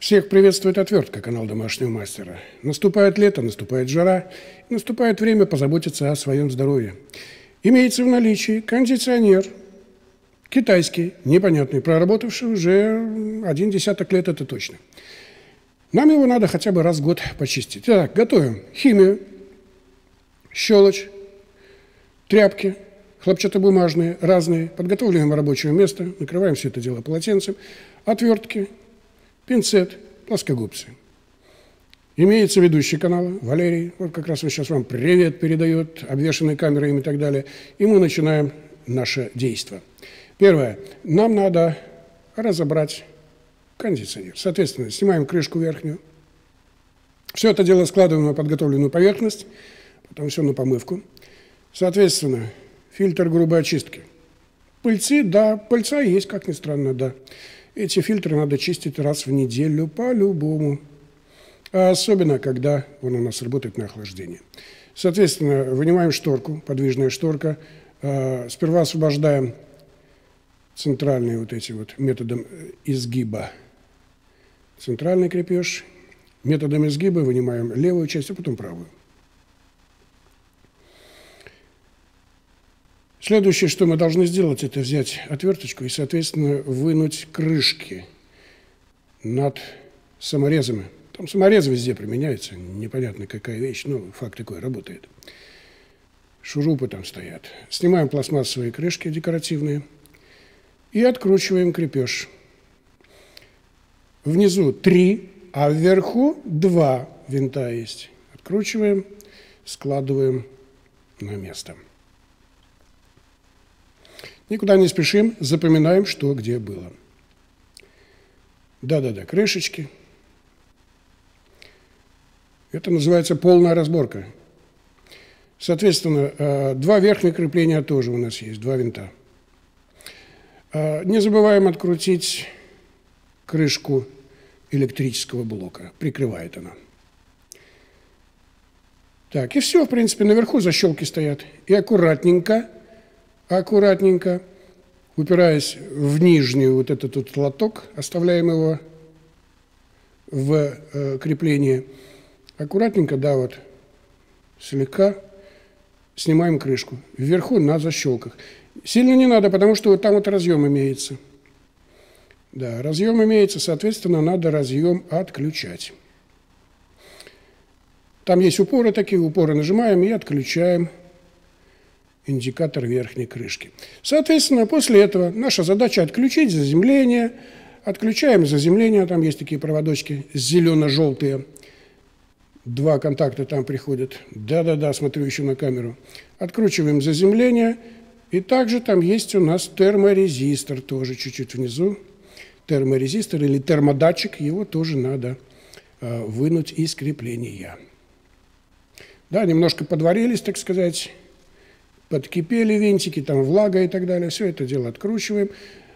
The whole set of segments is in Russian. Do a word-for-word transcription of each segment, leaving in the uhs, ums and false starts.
Всех приветствует отвертка, канал домашнего мастера. Наступает лето, наступает жара, наступает время позаботиться о своем здоровье. Имеется в наличии кондиционер, китайский, непонятный, проработавший уже один десяток лет, это точно. Нам его надо хотя бы раз в год почистить. Итак, готовим химию, щелочь, тряпки, хлопчатобумажные, разные, подготавливаем рабочее место, накрываем все это дело полотенцем, отвертки, пинцет, плоскогубцы. Имеется ведущий канала Валерий, вот как раз он сейчас вам привет передает, обвешанный камерами и так далее. И мы начинаем наше действие. Первое. Нам надо разобрать кондиционер. Соответственно, снимаем крышку верхнюю. Все это дело складываем на подготовленную поверхность, потом все на помывку. Соответственно, фильтр грубой очистки. Пыльцы, да, пыльца есть, как ни странно, да. Эти фильтры надо чистить раз в неделю по-любому. А особенно, когда он у нас работает на охлаждение. Соответственно, вынимаем шторку, подвижная шторка. Сперва освобождаем центральные вот эти вот методом изгиба. Центральный крепеж. Методом изгиба вынимаем левую часть, а потом правую. Следующее, что мы должны сделать, это взять отверточку и, соответственно, вынуть крышки над саморезами. Там саморез везде применяется, непонятно какая вещь, но факт такой, работает. Шурупы там стоят. Снимаем пластмассовые крышки декоративные и откручиваем крепеж. Внизу три, а вверху два винта есть. Откручиваем, складываем на место. Никуда не спешим, запоминаем, что где было. Да-да-да, крышечки. Это называется полная разборка. Соответственно, два верхних крепления тоже у нас есть, два винта. Не забываем открутить крышку электрического блока. Прикрывает она. Так, и все, в принципе, наверху защелки стоят. И аккуратненько, аккуратненько, упираясь в нижний вот этот вот лоток, оставляем его в э, крепление. Аккуратненько, да, вот, слегка снимаем крышку. Вверху на защелках. Сильно не надо, потому что вот там вот разъем имеется. Да, разъем имеется, соответственно, надо разъем отключать. Там есть упоры такие, упоры нажимаем и отключаем индикатор верхней крышки. Соответственно, после этого наша задача отключить заземление. Отключаем заземление, там есть такие проводочки зелено-желтые. Два контакта там приходят. Да-да-да, смотрю еще на камеру. Откручиваем заземление. И также там есть у нас терморезистор, тоже чуть-чуть внизу. Терморезистор или термодатчик, его тоже надо э, вынуть из крепления. Да, немножко подварились, так сказать, подкипели винтики, там влага и так далее. Все это дело откручиваем.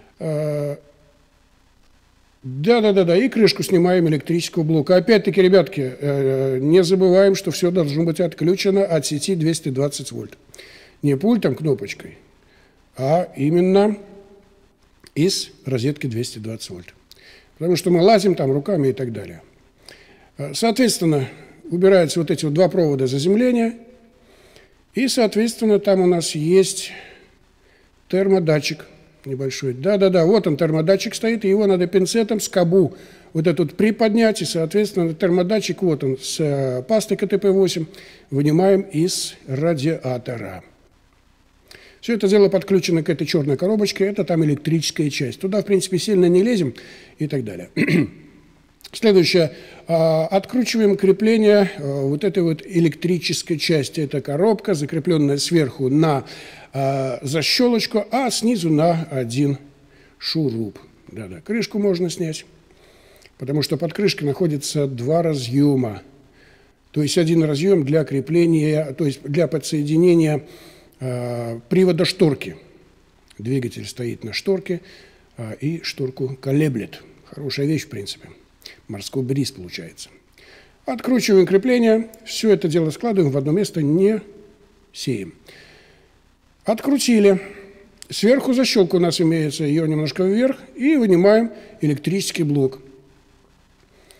Да-да-да, и крышку снимаем электрического блока. Опять-таки, ребятки, э, не забываем, что все должно быть отключено от сети двести двадцать вольт. Не пультом, кнопочкой, а именно из розетки двести двадцать вольт. Потому что мы лазим там руками и так далее. Соответственно, убираются вот эти вот два провода заземления. И, соответственно, там у нас есть термодатчик небольшой. Да-да-да, вот он, термодатчик стоит, и его надо пинцетом, скобу вот этот приподнять, и, соответственно, термодатчик, вот он, с пастой ка тэ пэ восемь, вынимаем из радиатора. Все это дело подключено к этой черной коробочке, это там электрическая часть. Туда, в принципе, сильно не лезем и так далее. Следующее. Откручиваем крепление вот этой вот электрической части. Это коробка, закрепленная сверху на защелочку, а снизу на один шуруп. Да-да, крышку можно снять, потому что под крышкой находится два разъема. То есть один разъем для крепления, то есть для подсоединения привода шторки. Двигатель стоит на шторке и шторку колеблет. Хорошая вещь, в принципе. Морской бриз получается. Откручиваем крепление, все это дело складываем в одно место, не сеем. Открутили. Сверху защелка у нас имеется, ее немножко вверх, и вынимаем электрический блок.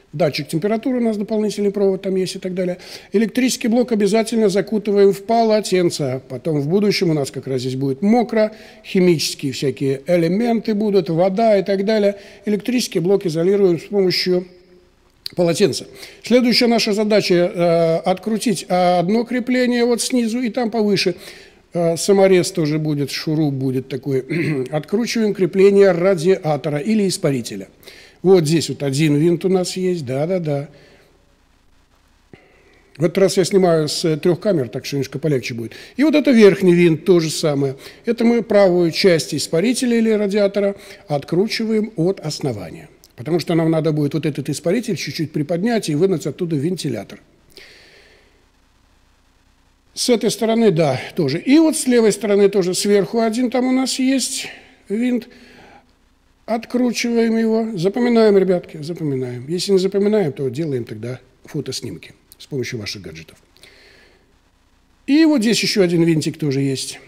Датчик температуры у нас дополнительный провод там есть и так далее. Электрический блок обязательно закутываем в полотенце. Потом в будущем у нас как раз здесь будет мокро, химические всякие элементы будут, вода и так далее. Электрический блок изолируем с помощью полотенца. Следующая наша задача э, открутить одно крепление вот снизу и там повыше. Э, саморез тоже будет, шуруп будет такой. Откручиваем крепление радиатора или испарителя. Вот здесь вот один винт у нас есть, да-да-да. В этот раз я снимаю с трех камер, так что немножко полегче будет. И вот это верхний винт, то же самое. Это мы правую часть испарителя или радиатора откручиваем от основания. Потому что нам надо будет вот этот испаритель чуть-чуть приподнять и вынуть оттуда вентилятор. С этой стороны, да, тоже. И вот с левой стороны тоже сверху один там у нас есть винт. Откручиваем его, запоминаем, ребятки, запоминаем. Если не запоминаем, то делаем тогда фотоснимки с помощью ваших гаджетов. И вот здесь еще один винтик тоже есть.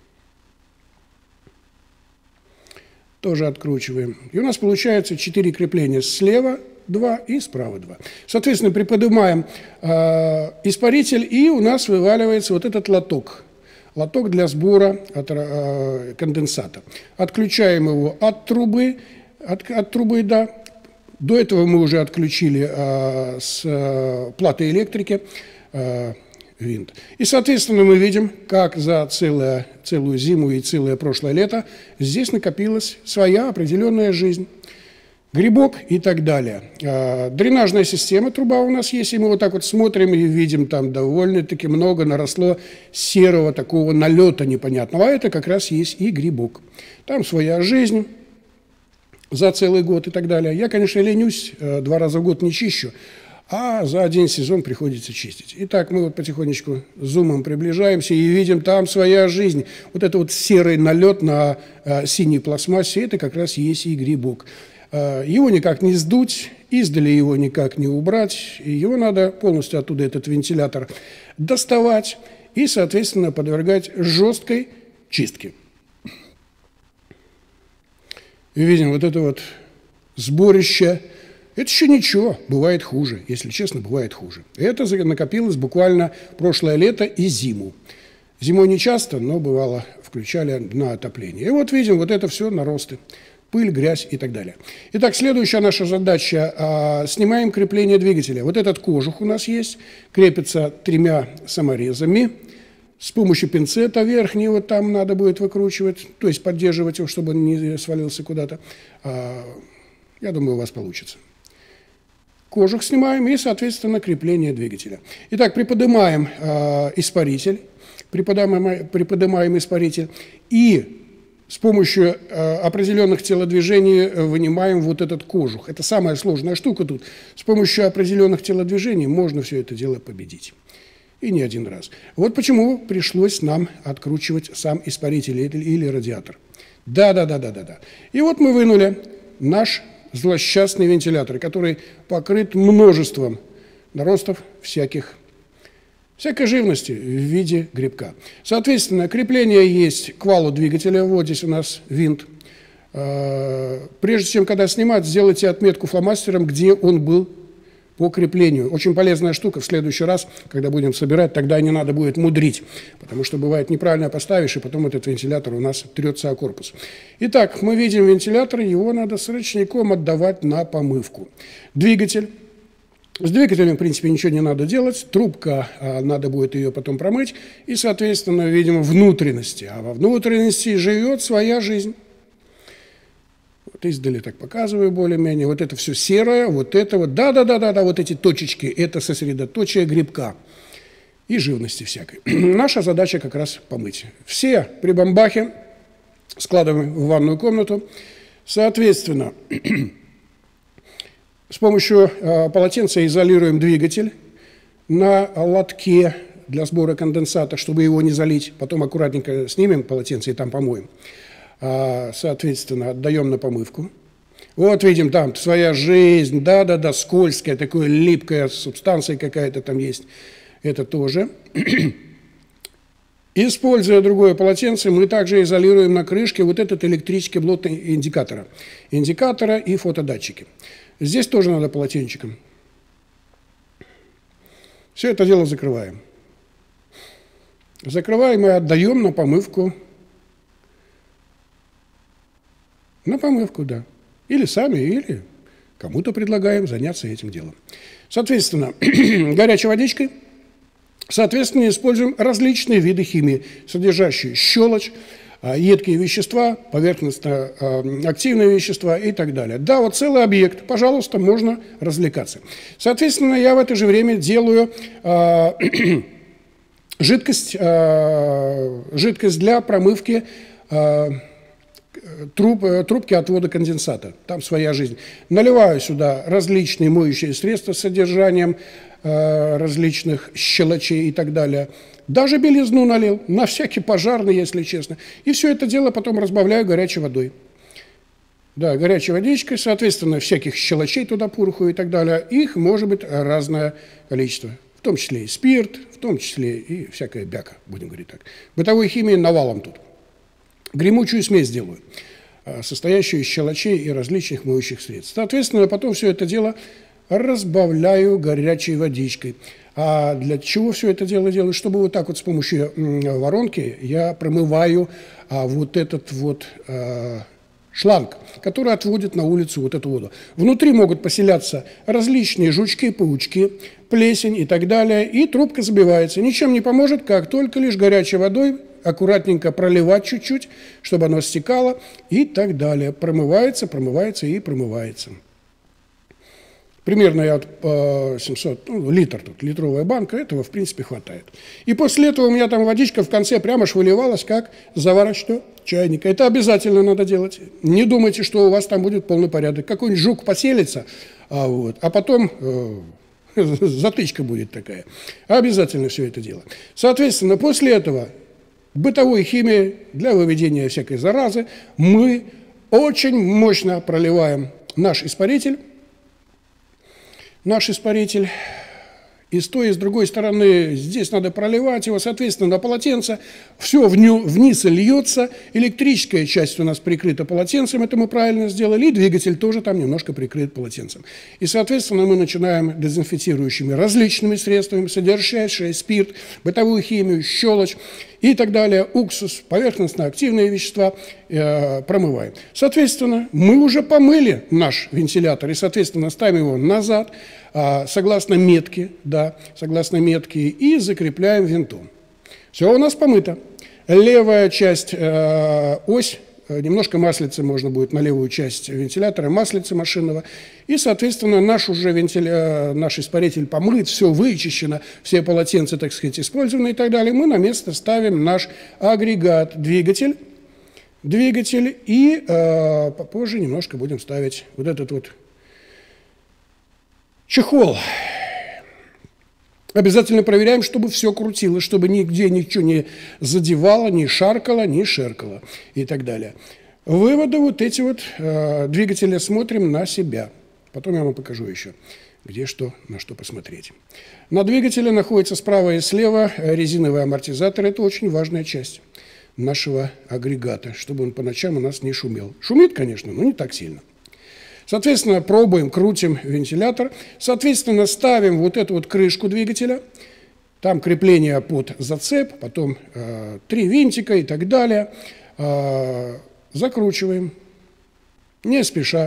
Тоже откручиваем. И у нас получается четыре крепления. Слева два и справа два. Соответственно, приподнимаем э, испаритель, и у нас вываливается вот этот лоток. Лоток для сбора от, э, конденсата. Отключаем его от трубы, от, от трубы, да. До этого мы уже отключили э, с э, платы электрики э, винт. И, соответственно, мы видим, как за целое, целую зиму и целое прошлое лето здесь накопилась своя определенная жизнь. Грибок и так далее. Дренажная система, труба у нас есть, и мы вот так вот смотрим и видим, там довольно-таки много наросло серого такого налета непонятного, а это как раз есть и грибок. Там своя жизнь за целый год и так далее. Я, конечно, ленюсь, два раза в год не чищу, а за один сезон приходится чистить. Итак, мы вот потихонечку зумом приближаемся и видим, там своя жизнь. Вот это вот серый налет на синей пластмассе, это как раз есть и грибок. Его никак не сдуть, издали его никак не убрать, и его надо полностью оттуда, этот вентилятор, доставать и, соответственно, подвергать жесткой чистке. И видим вот это вот сборище. Это еще ничего, бывает хуже, если честно, бывает хуже. Это накопилось буквально прошлое лето и зиму. Зимой не часто, но бывало, включали на отопление. И вот видим, вот это все наросты. Пыль, грязь и так далее. Итак, следующая наша задача. А, снимаем крепление двигателя. Вот этот кожух у нас есть, крепится тремя саморезами. С помощью пинцета верхнего там надо будет выкручивать, то есть поддерживать его, чтобы он не свалился куда-то. А, я думаю, у вас получится. Кожух снимаем и, соответственно, крепление двигателя. Итак, приподнимаем а, испаритель, приподнимаем, приподнимаем испаритель и с помощью э, определенных телодвижений вынимаем вот этот кожух. Это самая сложная штука тут. С помощью определенных телодвижений можно все это дело победить. И не один раз. Вот почему пришлось нам откручивать сам испаритель или, или радиатор. Да-да-да-да-да-да. И вот мы вынули наш злосчастный вентилятор, который покрыт множеством наростов всяких всякой живности в виде грибка. Соответственно, крепление есть к валу двигателя. Вот здесь у нас винт. Прежде чем, когда снимать, сделайте отметку фломастером, где он был по креплению. Очень полезная штука. В следующий раз, когда будем собирать, тогда не надо будет мудрить. Потому что бывает неправильно поставишь, и потом этот вентилятор у нас трется о корпус. Итак, мы видим вентилятор, его надо с ручником отдавать на помывку. Двигатель. С двигателем, в принципе, ничего не надо делать. Трубка, а, надо будет ее потом промыть. И, соответственно, видимо, внутренности. А во внутренности живет своя жизнь. Вот издали так показываю более-менее. Вот это все серое, вот это вот. Да-да-да-да, вот эти точечки, это сосредоточие грибка и живности всякой. Наша задача как раз помыть. Все прибамбахи складываем в ванную комнату. Соответственно, с помощью э, полотенца изолируем двигатель на лотке для сбора конденсата, чтобы его не залить. Потом аккуратненько снимем полотенце и там помоем. А, соответственно, отдаем на помывку. Вот видим, там своя жизнь, да-да-да, скользкая, такая липкая субстанция какая-то там есть. Это тоже. Используя другое полотенце, мы также изолируем на крышке вот этот электрический блок индикатора. Индикатора и фотодатчики. Здесь тоже надо полотенчиком Все это дело закрываем. Закрываем и отдаем на помывку. На помывку, да. Или сами, или кому-то предлагаем заняться этим делом. Соответственно, горячей водичкой, соответственно, используем различные виды химии, содержащие щелочь, едкие вещества, поверхностно-активные вещества и так далее. Да, вот целый объект, пожалуйста, можно развлекаться. Соответственно, я в это же время делаю э, жидкость, э, жидкость для промывки э, труб, трубки отвода конденсата. Там своя жизнь. Наливаю сюда различные моющие средства с содержанием э, различных щелочей и так далее. Даже белизну налил, на всякий пожарный, если честно. И все это дело потом разбавляю горячей водой. Да, горячей водичкой, соответственно, всяких щелочей туда, пороху и так далее. Их может быть разное количество. В том числе и спирт, в том числе и всякая бяка, будем говорить так. Бытовой химии навалом тут. Гремучую смесь делаю, состоящую из щелочей и различных моющих средств. Соответственно, потом все это дело разбавляю горячей водичкой. А для чего все это дело делаю? Чтобы вот так вот с помощью воронки я промываю а, вот этот вот а, шланг, который отводит на улицу вот эту воду. Внутри могут поселяться различные жучки, паучки, плесень и так далее, и трубка забивается. Ничем не поможет, как только лишь горячей водой аккуратненько проливать чуть-чуть, чтобы оно стекало и так далее. Промывается, промывается и промывается. Примерно я вот семьсот, ну, литр тут, литровая банка, этого в принципе хватает. И после этого у меня там водичка в конце прямо аж выливалась, как заварочного чайника. Это обязательно надо делать. Не думайте, что у вас там будет полный порядок. Какой-нибудь жук поселится, а, вот, а потом э, затычка будет такая. Обязательно все это дело. Соответственно, после этого бытовой химии для выведения всякой заразы мы очень мощно проливаем наш испаритель. Наш испаритель, и с той, и с другой стороны, здесь надо проливать его, соответственно, на полотенце, все вниз льется, электрическая часть у нас прикрыта полотенцем, это мы правильно сделали, и двигатель тоже там немножко прикрыт полотенцем. И, соответственно, мы начинаем дезинфицирующими различными средствами, содержащие спирт, бытовую химию, щелочь и так далее, уксус, поверхностно-активные вещества э, промываем. Соответственно, мы уже помыли наш вентилятор и, соответственно, ставим его назад, э, согласно метке, да, согласно метке, и закрепляем винтом. Все у нас помыто. Левая часть, э, ось, немножко маслица можно будет на левую часть вентилятора, маслица машинного. И, соответственно, наш уже вентиля... наш испаритель помыт, все вычищено, все полотенца, так сказать, использованы и так далее. Мы на место ставим наш агрегат, двигатель, двигатель и э, попозже немножко будем ставить вот этот вот чехол. Обязательно проверяем, чтобы все крутилось, чтобы нигде ничего не задевало, не шаркало, не шеркало и так далее. Выводы вот эти вот э, двигателя смотрим на себя. Потом я вам покажу еще, где что, на что посмотреть. На двигателе находится справа и слева резиновый амортизатор. Это очень важная часть нашего агрегата, чтобы он по ночам у нас не шумел. Шумит, конечно, но не так сильно. Соответственно, пробуем, крутим вентилятор. Соответственно, ставим вот эту вот крышку двигателя. Там крепление под зацеп, потом э, три винтика и так далее. Э, закручиваем, не спеша.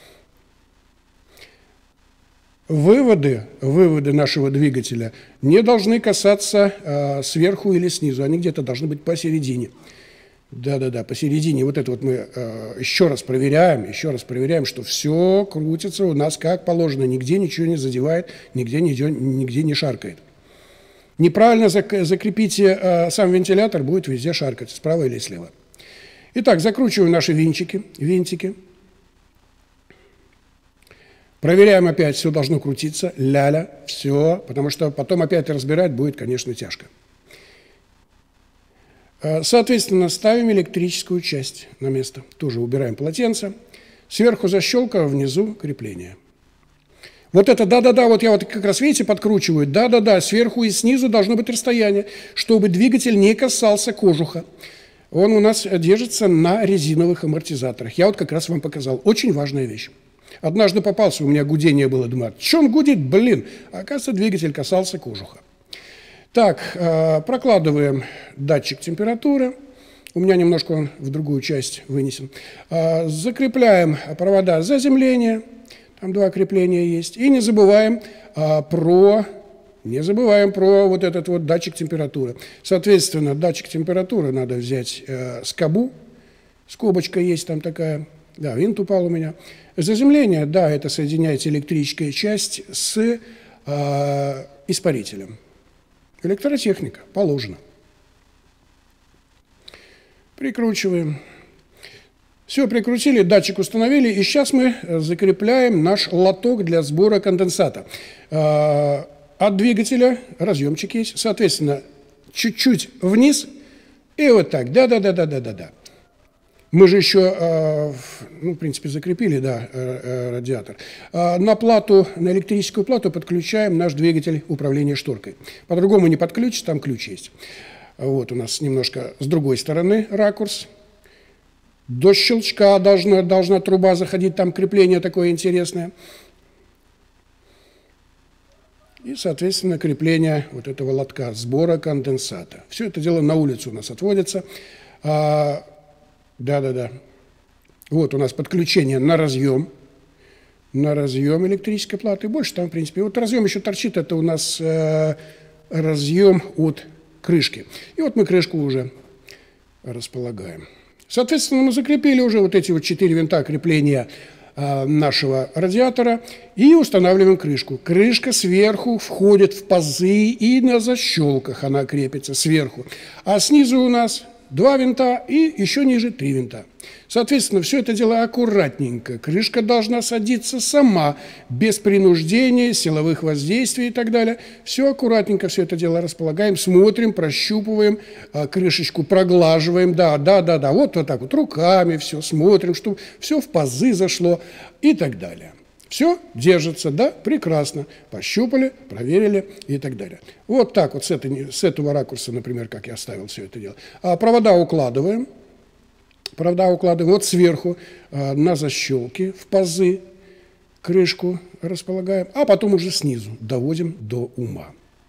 Выводы, выводы нашего двигателя не должны касаться э, сверху или снизу. Они где-то должны быть посередине. Да-да-да, посередине. Вот это вот мы э, еще раз проверяем, еще раз проверяем, что все крутится у нас как положено, нигде ничего не задевает, нигде, нигде, нигде не шаркает. Неправильно зак закрепите э, сам вентилятор, будет везде шаркать, справа или слева. Итак, закручиваем наши винчики, винтики. Проверяем опять, все должно крутиться, ля-ля, все, потому что потом опять разбирать будет, конечно, тяжко. Соответственно, ставим электрическую часть на место. Тоже убираем полотенце. Сверху защелка, внизу крепление. Вот это да-да-да, вот я вот как раз, видите, подкручиваю. Да-да-да, сверху и снизу должно быть расстояние, чтобы двигатель не касался кожуха. Он у нас держится на резиновых амортизаторах. Я вот как раз вам показал. Очень важная вещь. Однажды попался, у меня гудение было, думаю, что он гудит, блин? А оказывается, двигатель касался кожуха. Так, прокладываем датчик температуры. У меня немножко он в другую часть вынесен. Закрепляем провода заземления. Там два крепления есть. И не забываем про, не забываем про вот этот вот датчик температуры. Соответственно, датчик температуры надо взять скобу. Скобочка есть там такая. Да, винт упал у меня. Заземление, да, это соединяется электрическая часть с э, испарителем. Электротехника, положено. Прикручиваем. Все, прикрутили, датчик установили, и сейчас мы закрепляем наш лоток для сбора конденсата. Э, от двигателя разъемчик есть, соответственно, чуть-чуть вниз, и вот так, да-да-да-да-да-да-да. Мы же еще, ну, в принципе, закрепили, да, радиатор. На плату, на электрическую плату подключаем наш двигатель управления шторкой. По-другому не подключить, там ключ есть. Вот у нас немножко с другой стороны ракурс. До щелчка должна, должна труба заходить, там крепление такое интересное. И, соответственно, крепление вот этого лотка сбора конденсата. Все это дело на улицу у нас отводится. Да-да-да. Вот у нас подключение на разъем, на разъем электрической платы. Больше там, в принципе, вот разъем еще торчит, это у нас э, разъем от крышки. И вот мы крышку уже располагаем. Соответственно, мы закрепили уже вот эти вот четыре винта крепления э, нашего радиатора и устанавливаем крышку. Крышка сверху входит в пазы и на защелках она крепится сверху. А снизу у нас два винта и еще ниже три винта. Соответственно, все это дело аккуратненько. Крышка должна садиться сама, без принуждения, силовых воздействий и так далее. Все аккуратненько, все это дело располагаем, смотрим, прощупываем, крышечку проглаживаем. Да, да, да, да, вот, вот так вот руками все смотрим, чтобы все в пазы зашло и так далее. Все держится, да, прекрасно. Пощупали, проверили и так далее. Вот так вот с, этой, с этого ракурса, например, как я оставил все это дело. А провода укладываем. Провода укладываем вот сверху а, на защелки, в пазы, крышку располагаем, а потом уже снизу доводим до ума.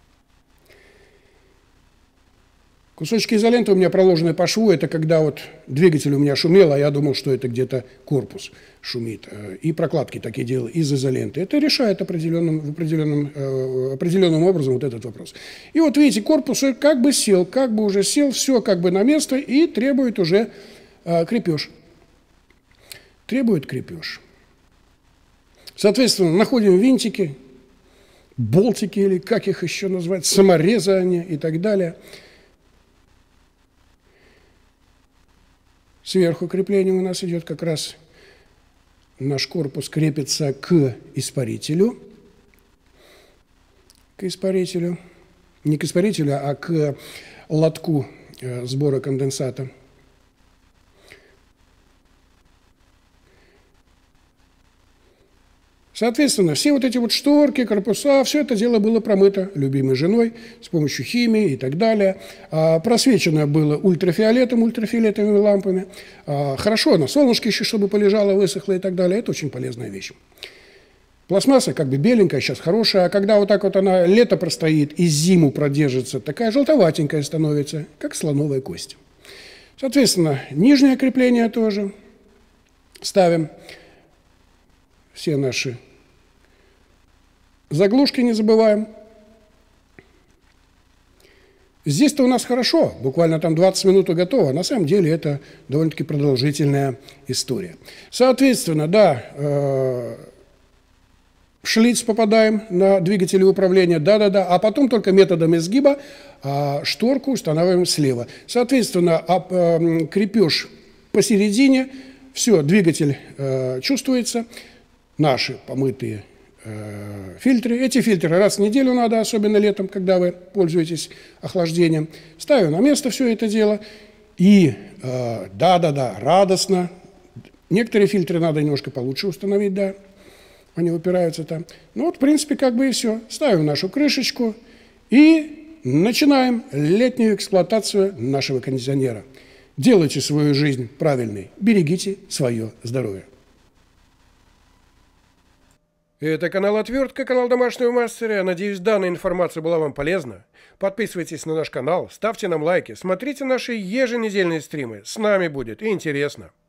Кусочки изоленты у меня проложены по шву, это когда вот двигатель у меня шумел, а я думал, что это где-то корпус шумит. И прокладки такие делаю из изоленты. Это решает определенным, определенным, определенным образом вот этот вопрос. И вот видите, корпус как бы сел, как бы уже сел, все как бы на место и требует уже крепеж. Требует крепеж. Соответственно, находим винтики, болтики или как их еще назвать, саморезы они и так далее. Сверху крепление у нас идет как раз, наш корпус крепится к испарителю, к испарителю, не к испарителю, а к лотку сбора конденсата. Соответственно, все вот эти вот шторки, корпуса, все это дело было промыто любимой женой с помощью химии и так далее. А, просвечено было ультрафиолетом, ультрафиолетовыми лампами. А, хорошо, на солнышке еще, чтобы полежало, высохло и так далее. Это очень полезная вещь. Пластмасса как бы беленькая, сейчас хорошая, а когда вот так вот она лето простоит и зиму продержится, такая желтоватенькая становится, как слоновая кость. Соответственно, нижнее крепление тоже ставим. Все наши заглушки не забываем. Здесь-то у нас хорошо, буквально там двадцать минут и готово. На самом деле это довольно-таки продолжительная история. Соответственно, да, э, шлиц попадаем на двигатели управления, да-да-да, а потом только методом изгиба э, шторку устанавливаем слева. Соответственно, об, э, крепеж посередине, все, двигатель э, чувствуется. Наши помытые э, фильтры. Эти фильтры раз в неделю надо, особенно летом, когда вы пользуетесь охлаждением. Ставим на место все это дело. И да-да-да, э, радостно. Некоторые фильтры надо немножко получше установить, да. Они упираются там. Ну вот, в принципе, как бы и все. Ставим нашу крышечку и начинаем летнюю эксплуатацию нашего кондиционера. Делайте свою жизнь правильной. Берегите свое здоровье. Это канал Отвертка, канал Домашнего Мастера. Надеюсь, данная информация была вам полезна. Подписывайтесь на наш канал, ставьте нам лайки, смотрите наши еженедельные стримы. С нами будет интересно.